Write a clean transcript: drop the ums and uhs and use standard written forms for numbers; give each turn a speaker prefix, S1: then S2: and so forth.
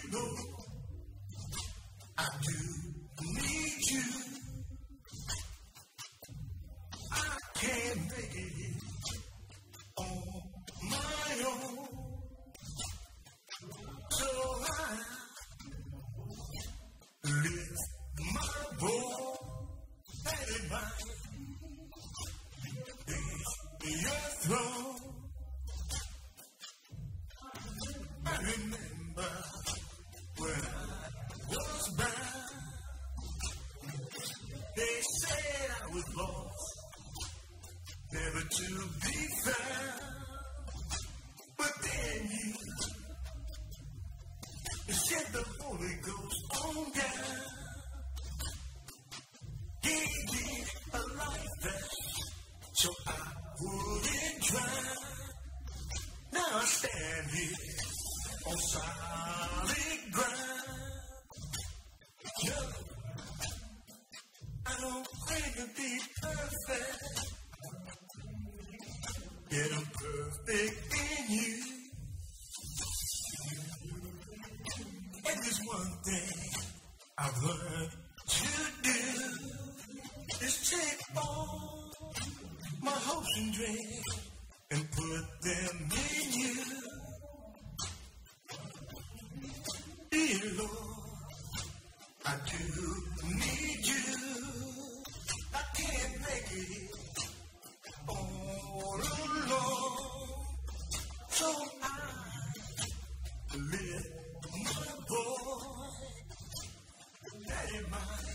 S1: know I do need you. I can't make it on my own. So I lift my voice and mine in your throne. I remember when I was bound. They said I was lost, never to be found. But then you shed the Holy Ghost on down. Gave me a life back so I wouldn't drown. Now I stand here on solid ground. Yeah. I don't claim to be perfect, yet I'm perfect in you. And there's one thing I've learned to do is take all my hopes and dreams and put them in you. Dear Lord, I do need you. I can't make it all alone. So I lift my voice, Daddy, my